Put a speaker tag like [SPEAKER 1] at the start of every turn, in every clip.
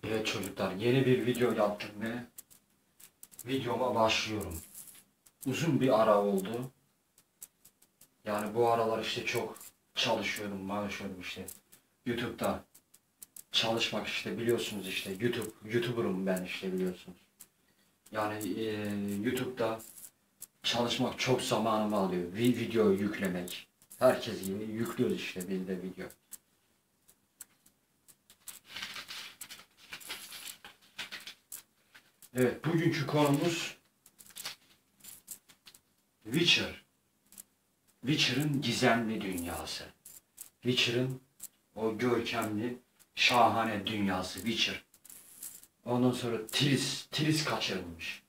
[SPEAKER 1] Evet çocuklar, yeni bir video yaptım ve videoma başlıyorum. Uzun bir ara oldu. Yani bu aralar işte çok çalışıyorum işte. YouTube'da çalışmak işte biliyorsunuz işte YouTuber'ım ben işte biliyorsunuz. Yani YouTube'da çalışmak çok zamanımı alıyor. Video yüklemek. Herkes gibi yüklüyoruz işte biz de video. Evet, bugünkü konumuz Witcher. Witcher'ın gizemli dünyası. Witcher'ın o görkemli, şahane dünyası Witcher. Ondan sonra Triss kaçırılmış.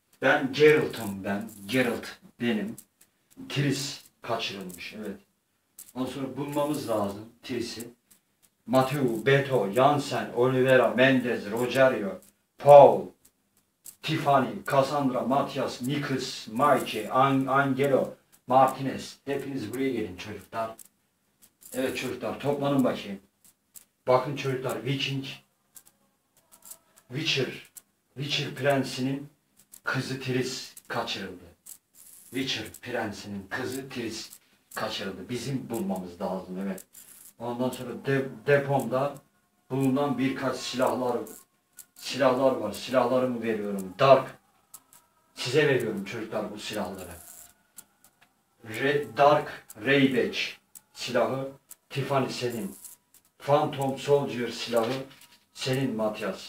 [SPEAKER 1] Geralt benim. Triss kaçırılmış, evet. Ondan sonra bulmamız lazım Triss'i. Matthew, Beto, Jansen, Oliveira, Mendez, Rogerio, Paul, Tiffany, Cassandra, Matias, Nicholas, Mikey, Angelo, Martinez. Hepiniz buraya gelin çocuklar. Evet çocuklar, toplanın bakayım. Bakın çocuklar, Witcher prensinin kızı Triss kaçırıldı. Witcher prensinin kızı Triss kaçırıldı. Bizim bulmamız lazım, evet. Ondan sonra depomda bulunan birkaç silahlar var. Silahlarımı veriyorum. Size veriyorum çocuklar bu silahları. Dark Rayback silahı Tiffany senin. Phantom Soldier silahı senin Matias.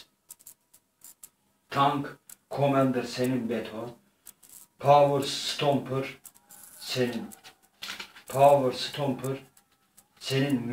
[SPEAKER 1] Tank Commander senin Beto. Power Stomper senin. Power Stomper senin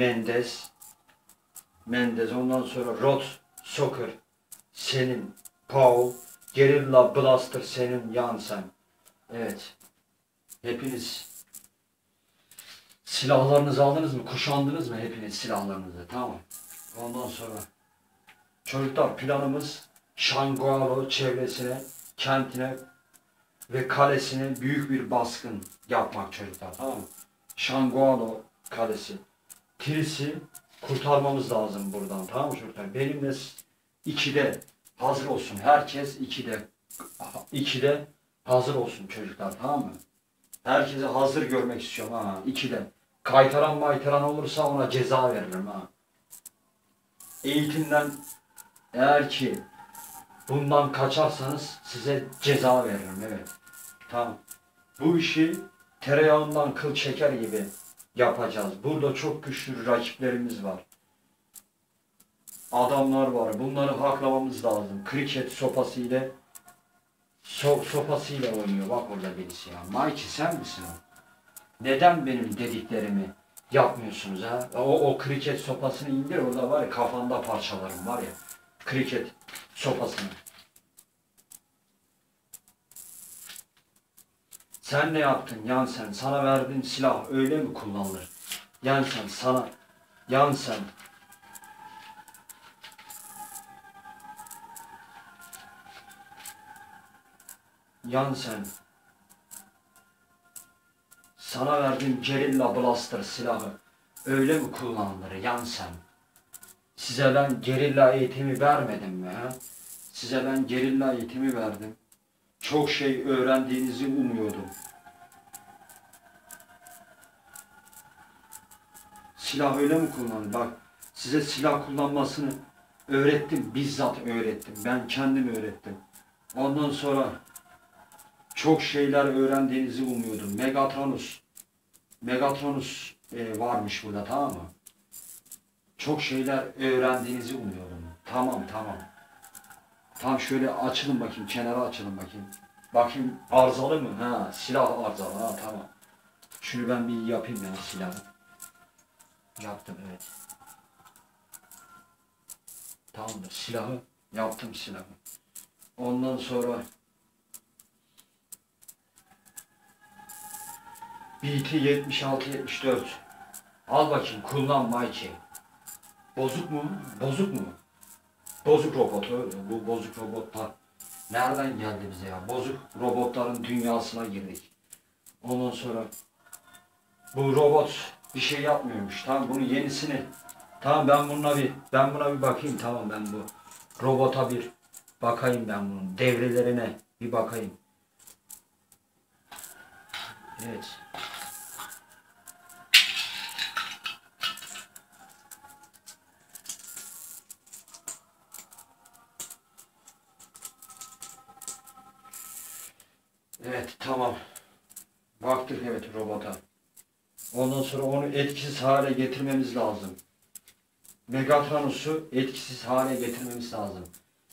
[SPEAKER 1] Mendez. Ondan sonra Rod Soccer senin Paul. Guerrilla Blaster senin Jansen. Evet. Hepiniz silahlarınızı aldınız mı? Kuşandınız mı hepiniz silahlarınızı? Tamam. Ondan sonra çocuklar, planımız Şangualo çevresine, kentine ve kalesine büyük bir baskın yapmak çocuklar, tamam mı? Şangualo kalesi. Triss'i kurtarmamız lazım buradan, tamam mı çocuklar? Benimle 2'de hazır olsun. Herkes 2'de hazır olsun çocuklar, tamam mı? Herkese hazır görmek istiyorum ha, 2'de. Maytaran olursa ona ceza veririm ha. Eğitimden eğer ki bundan kaçarsanız size ceza veririm, evet. Tamam. Bu işi tereyağından kıl çeker gibi yapacağız. Burada çok güçlü rakiplerimiz var. Adamlar var. Bunları haklamamız lazım. Kriket sopasıyla oynuyor. Bak orada birisi ya. Mikey sen misin o? Neden benim dediklerimi yapmıyorsunuz ha? O kriket sopasını indir, orada var ya, kafanda parçalarım var ya. Kriket sopasını. Sen ne yaptın Jansen? Sana verdiğim silah öyle mi kullanılır? Jansen. Sana verdiğim Guerrilla Blaster silahı öyle mi kullanılır Jansen? Size ben gerilla eğitimi vermedim mi ha? Size ben gerilla eğitimi verdim. Çok şey öğrendiğinizi umuyordum. Silah öyle mi kullanılır? Bak, size silah kullanmasını öğrettim. Bizzat öğrettim. Ben kendim öğrettim. Ondan sonra çok şeyler öğrendiğinizi umuyordum. Megatronus varmış burada, tamam mı? Çok şeyler öğrendiğinizi umuyordum. Tamam. Tam şöyle açılın bakayım, kenara açılın bakayım. Bakayım arızalı mı? Ha, silah arızalı. Ha, tamam. Şunu ben bir yapayım ya, silahı. Yaptım, evet. Tamamdır, silahı yaptım, silahı. Ondan sonra BT 76-74. Al bakayım, kullan Mikey. Bozuk mu? Bozuk robot öyle. Bu bozuk robotlar nereden geldi bize ya? Bozuk robotların dünyasına girdik. Ondan sonra bu robot bir şey yapmıyormuş. Tamam, bunun yenisini. Tamam, ben buna bir bakayım. Tamam, ben bu Robota bir bakayım ben bunun. Devrelerine bir bakayım. Evet. Evet, tamam. Baktık evet robota. Ondan sonra onu etkisiz hale getirmemiz lazım. Megatronus'u etkisiz hale getirmemiz lazım.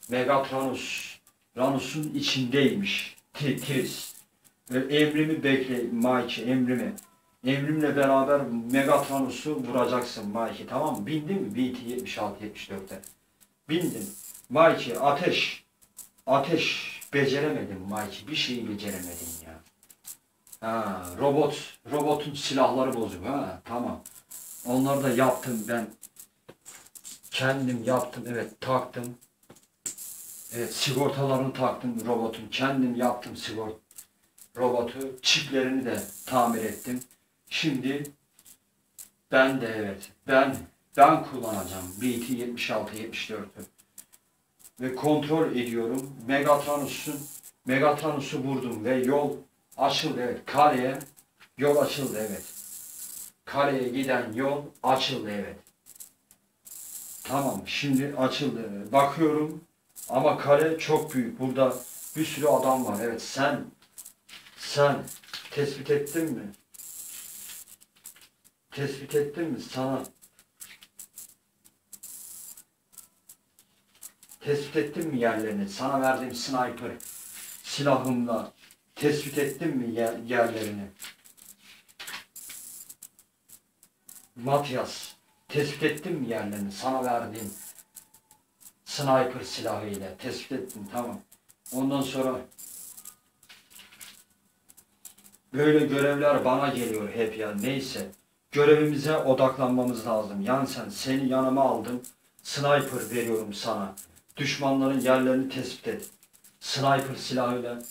[SPEAKER 1] Ranus'un içindeymiş. Tris. Ve emrimi bekle Mikey, emrimi. Emrimle beraber Megatronus'u vuracaksın Mikey, tamam mı? Bindin mi? BT 76-74'te. Bindin. Mikey ateş. Ateş. Beceremedim Mikey. Bir şeyi beceremedim ya. Ha, robotun silahları bozuk ha, tamam. Onları da yaptım ben. Kendim yaptım, evet taktım. Evet, sigortalarını taktım robotun. Kendim yaptım robotu. Çiplerini de tamir ettim. Şimdi ben de evet ben kullanacağım BT 76-74'ü. Ve kontrol ediyorum. Megatronus'u vurdum ve yol açıldı, evet. Kaleye yol açıldı, evet. Kaleye giden yol açıldı, evet. Tamam, şimdi açıldı. Bakıyorum ama kale çok büyük. Burada bir sürü adam var. Evet, sen tespit ettin mi? Tespit ettin mi? Tespit ettin mi yerlerini? Sana verdiğim sniper silahımla tespit ettin mi yerlerini? Matias, tespit ettin mi yerlerini? Sana verdiğim sniper silahıyla tespit ettim, tamam. Ondan sonra böyle görevler bana geliyor hep ya. Neyse. Görevimize odaklanmamız lazım. Yani seni yanıma aldım. Sniper veriyorum sana. Düşmanların yerlerini tespit et. Sniper silahıyla.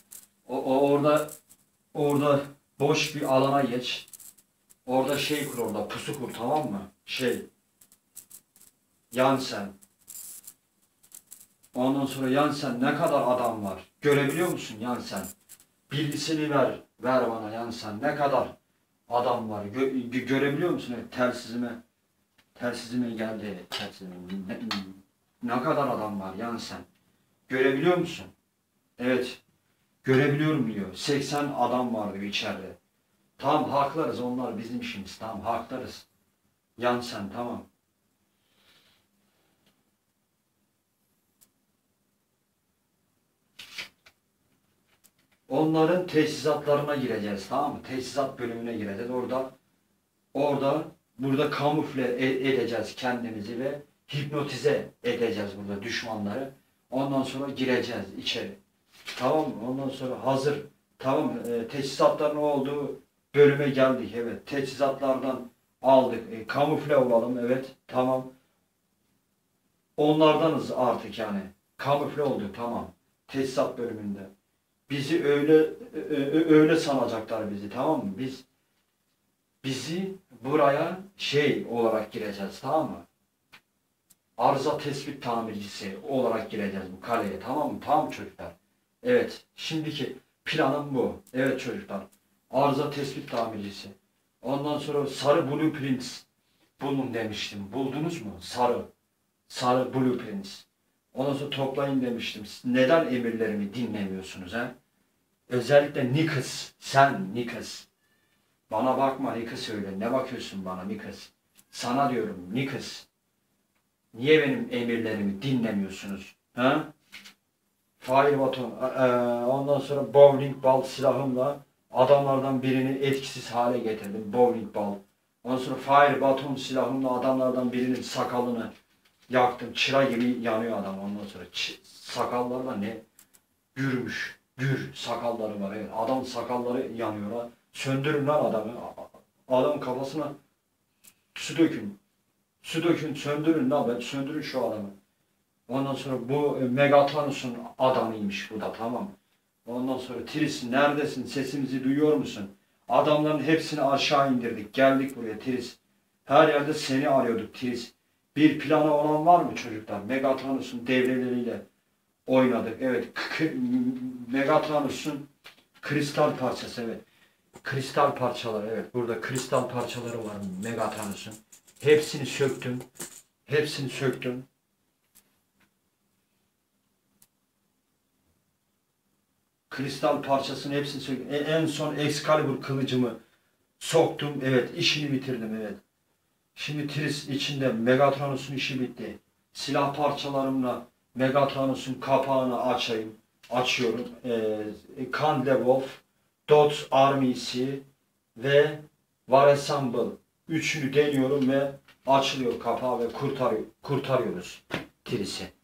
[SPEAKER 1] Orada boş bir alana geç. Orada şey kur, orada pusu kur, tamam mı? Yansen. Ondan sonra Yansen, ne kadar adam var? Görebiliyor musun Yansen? Bilgisini ver bana Yansen. Ne kadar adam var? Görebiliyor musun? Evet, telsizime geldi. Ne kadar adam var Yansen? Görebiliyor musun? Evet. Görebiliyorum diyor. 80 adam var diyor içeride. Tamam, haklarız, onlar bizim işimiz. Tamam, haklarız. Yansen, tamam. Onların teçhizatlarına gireceğiz, tamam mı? Teçhizat bölümüne gireceğiz. Burada kamufle edeceğiz kendimizi ve hipnotize edeceğiz burada düşmanları. Ondan sonra gireceğiz içeri. Tamam mı? Ondan sonra hazır. Tamam mı? Teçhizatların olduğu bölüme geldik. Evet. Teçhizatlardan aldık. Kamufle olalım. Evet. Tamam. Onlardanız artık yani. Kamufle olduk. Tamam. Teçhizat bölümünde. Bizi öyle sanacaklar bizi, tamam mı? Bizi buraya şey olarak gireceğiz, tamam mı? Arıza tespit tamircisi olarak gireceğiz bu kaleye, tamam mı? Tamam çocuklar. Evet, şimdiki planım bu. Evet çocuklar. Arıza tespit tamircisi. Ondan sonra sarı blueprints bulun demiştim. Buldunuz mu? Sarı blueprints. Ondan sonra toplayın demiştim. Neden emirlerimi dinlemiyorsunuz ha? Özellikle Nikas. Sen Nikas. Bana bakma Nikas öyle. Ne bakıyorsun bana Nikas? Sana diyorum Nikas. Niye benim emirlerimi dinlemiyorsunuz? Ha? Fire baton. Ondan sonra bowling ball silahımla adamlardan birini etkisiz hale getirdim. Bowling ball. Ondan sonra fire baton silahımla adamlardan birinin sakalını yaktım. Çıra gibi yanıyor adam ondan sonra. Sakallarla ne? Gürmüş. Gür sakalları var. Evet. Adam sakalları yanıyor ha. Söndürün lan adamı. Adamın kafasına su dökün. Su dökün, söndürün lan, ben söndürün şu adamı. Ondan sonra bu Megatronus'un adamıymış bu da, tamam. Ondan sonra Tris neredesin? Sesimizi duyuyor musun? Adamların hepsini aşağı indirdik. Geldik buraya Tris. Her yerde seni arıyorduk Tris. Bir planı olan var mı çocuklar? Megatronus'un devreleriyle oynadık. Evet. Megatronus'un kristal parçası. Evet. Kristal parçaları. Evet. Burada kristal parçaları var Megatronus'un. Hepsini söktüm. Hepsini söktüm. Kristal parçasının hepsini söktüm. En son Excalibur kılıcımı soktum. Evet. İşini bitirdim. Evet. Şimdi Tris içinde Megatronus'un işi bitti. Silah parçalarımla Megatronus'un kapağını açıyorum. Candlewolf, Dot Army'si ve War Assemble. Üçünü deniyorum ve açılıyor kapağı ve kurtarıyoruz Tris'i.